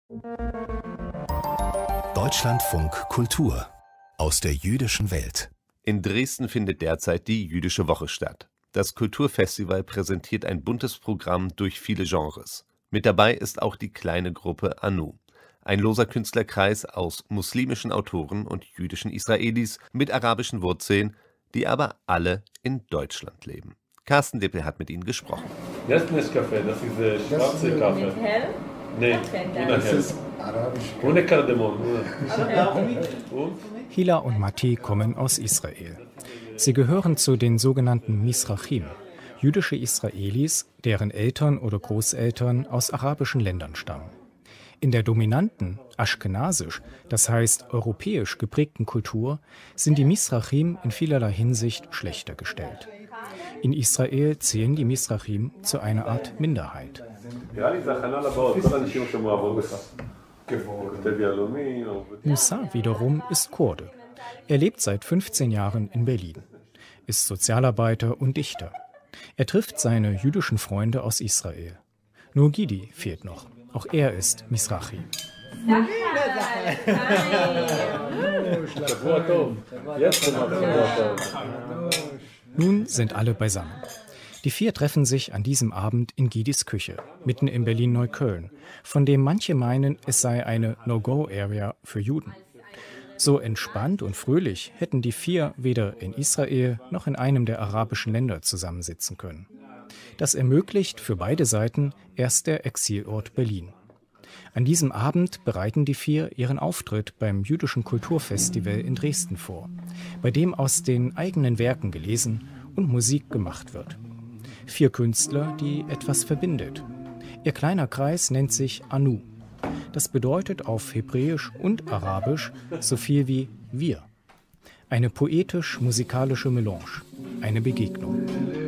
Deutschlandfunk Kultur aus der jüdischen Welt. In Dresden findet derzeit die Jüdische Woche statt. Das Kulturfestival präsentiert ein buntes Programm durch viele Genres. Mit dabei ist auch die kleine Gruppe Anu, ein loser Künstlerkreis aus muslimischen Autoren und jüdischen Israelis mit arabischen Wurzeln, die aber alle in Deutschland leben. Carsten Dippel hat mit ihnen gesprochen. Das ist Nescafé, das ist schwarze Kaffee. Mit hell? Nee, ohne hell. Ohne Kardamom. Hila und Mati kommen aus Israel. Sie gehören zu den sogenannten Mizrachim, jüdische Israelis, deren Eltern oder Großeltern aus arabischen Ländern stammen. In der dominanten, aschkenasisch, das heißt europäisch geprägten Kultur, sind die Mizrachim in vielerlei Hinsicht schlechter gestellt. In Israel zählen die Mizrachim zu einer Art Minderheit. Musa wiederum ist Kurde. Er lebt seit 15 Jahren in Berlin, ist Sozialarbeiter und Dichter. Er trifft seine jüdischen Freunde aus Israel. Nur Gidi fehlt noch. Auch er ist Mizrachi. Nun sind alle beisammen. Die vier treffen sich an diesem Abend in Gidis Küche, mitten in Berlin-Neukölln, von dem manche meinen, es sei eine No-Go-Area für Juden. So entspannt und fröhlich hätten die vier weder in Israel noch in einem der arabischen Länder zusammensitzen können. Das ermöglicht für beide Seiten erst der Exilort Berlin. An diesem Abend bereiten die vier ihren Auftritt beim Jüdischen Kulturfestival in Dresden vor, bei dem aus den eigenen Werken gelesen und Musik gemacht wird. Vier Künstler, die etwas verbindet. Ihr kleiner Kreis nennt sich Anu. Das bedeutet auf Hebräisch und Arabisch so viel wie wir. Eine poetisch-musikalische Melange, eine Begegnung.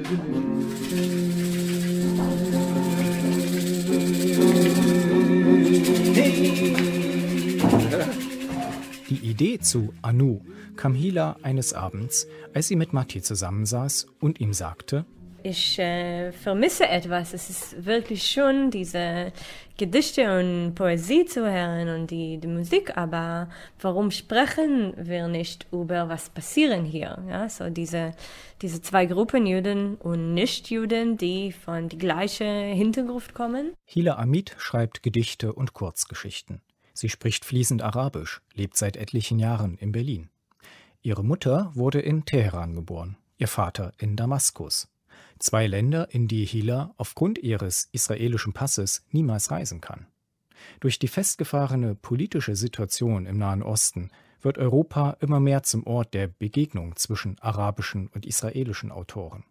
Die Idee zu Anu kam Hila eines Abends, als sie mit Mati zusammensaß und ihm sagte: Ich vermisse etwas. Es ist wirklich schön, diese Gedichte und Poesie zu hören und die Musik, aber warum sprechen wir nicht über was passieren hier? Ja, so diese zwei Gruppen, Juden und Nichtjuden, die von die gleiche Hintergrund kommen. Hila Amit schreibt Gedichte und Kurzgeschichten. Sie spricht fließend Arabisch, lebt seit etlichen Jahren in Berlin. Ihre Mutter wurde in Teheran geboren, ihr Vater in Damaskus. Zwei Länder, in die Hila aufgrund ihres israelischen Passes niemals reisen kann. Durch die festgefahrene politische Situation im Nahen Osten wird Europa immer mehr zum Ort der Begegnung zwischen arabischen und israelischen Autoren.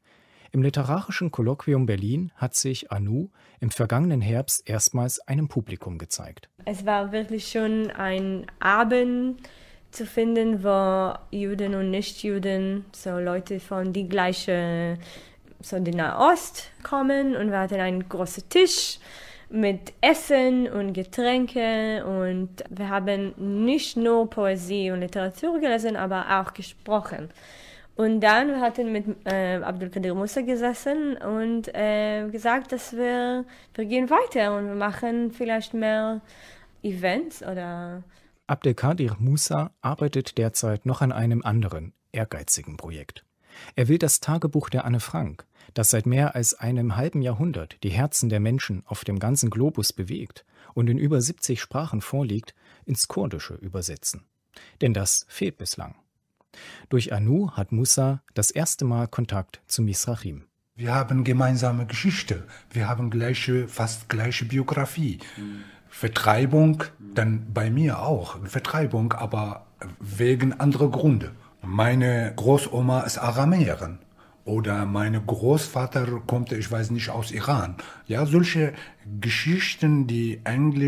Im Literarischen Kolloquium Berlin hat sich Anu im vergangenen Herbst erstmals einem Publikum gezeigt. Es war wirklich schon ein Abend zu finden, wo Juden und Nichtjuden, so Leute von die gleiche, so den Nahost kommen, und wir hatten einen großen Tisch mit Essen und Getränke, und wir haben nicht nur Poesie und Literatur gelesen, aber auch gesprochen. Und dann wir hatten mit Abdelkader Musa gesessen und gesagt, dass wir gehen weiter und wir machen vielleicht mehr Events oder... Abdelkader Musa arbeitet derzeit noch an einem anderen, ehrgeizigen Projekt. Er will das Tagebuch der Anne Frank, das seit mehr als einem halben Jahrhundert die Herzen der Menschen auf dem ganzen Globus bewegt und in über 70 Sprachen vorliegt, ins Kurdische übersetzen. Denn das fehlt bislang. Durch Anu hat Musa das erste Mal Kontakt zu Mizrachim. Wir haben gemeinsame Geschichte, wir haben fast gleiche Biografie. Vertreibung, dann bei mir auch, Vertreibung, aber wegen anderer Gründe. Meine Großoma ist Aramäerin oder mein Großvater kommt, ich weiß nicht, aus Iran. Ja, solche Geschichten, die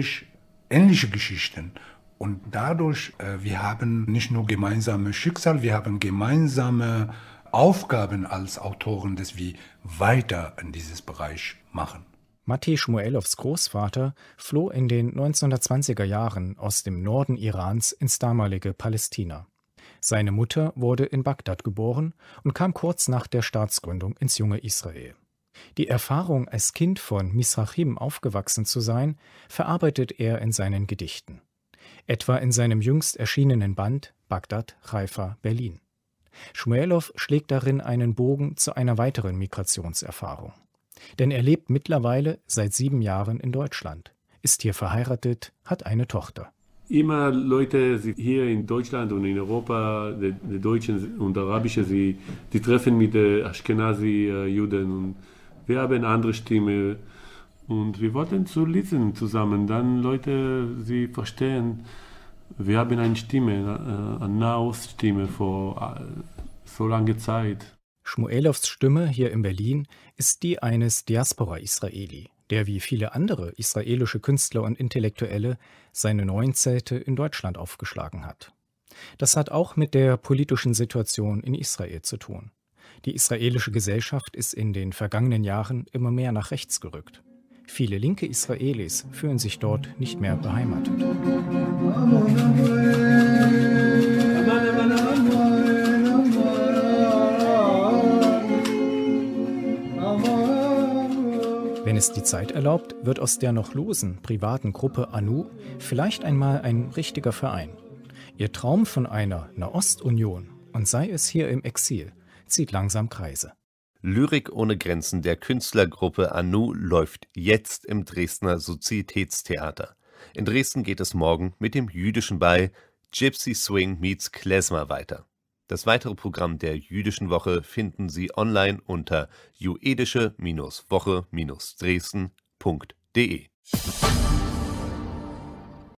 ähnliche Geschichten. Und dadurch, wir haben nicht nur gemeinsame Schicksal, wir haben gemeinsame Aufgaben als Autoren, dass wir weiter in dieses Bereich machen. Matti Shmuelovs Großvater floh in den 1920er Jahren aus dem Norden Irans ins damalige Palästina. Seine Mutter wurde in Bagdad geboren und kam kurz nach der Staatsgründung ins junge Israel. Die Erfahrung, als Kind von Mizrachim aufgewachsen zu sein, verarbeitet er in seinen Gedichten. Etwa in seinem jüngst erschienenen Band Bagdad, Haifa, Berlin. Shmuelov schlägt darin einen Bogen zu einer weiteren Migrationserfahrung. Denn er lebt mittlerweile seit 7 Jahren in Deutschland, ist hier verheiratet, hat eine Tochter. Immer Leute hier in Deutschland und in Europa, die Deutschen und Arabische, sie treffen mit den Ashkenazi-Juden und wir haben eine andere Stimme und wir wollten zu lesen zusammen. Dann Leute, sie verstehen, wir haben eine Stimme, eine Nahoststimme vor so langer Zeit. Shmuelovs Stimme hier in Berlin ist die eines Diaspora-Israeli, der wie viele andere israelische Künstler und Intellektuelle seine neuen Zelte in Deutschland aufgeschlagen hat. Das hat auch mit der politischen Situation in Israel zu tun. Die israelische Gesellschaft ist in den vergangenen Jahren immer mehr nach rechts gerückt. Viele linke Israelis fühlen sich dort nicht mehr beheimatet. Wenn es die Zeit erlaubt, wird aus der noch losen privaten Gruppe Anu vielleicht einmal ein richtiger Verein. Ihr Traum von einer Nahostunion, und sei es hier im Exil, zieht langsam Kreise. Lyrik ohne Grenzen der Künstlergruppe Anu läuft jetzt im Dresdner Sozietätstheater. In Dresden geht es morgen mit dem jüdischen Ball Gypsy Swing meets Klezmer weiter. Das weitere Programm der Jüdischen Woche finden Sie online unter juedische-woche-dresden.de.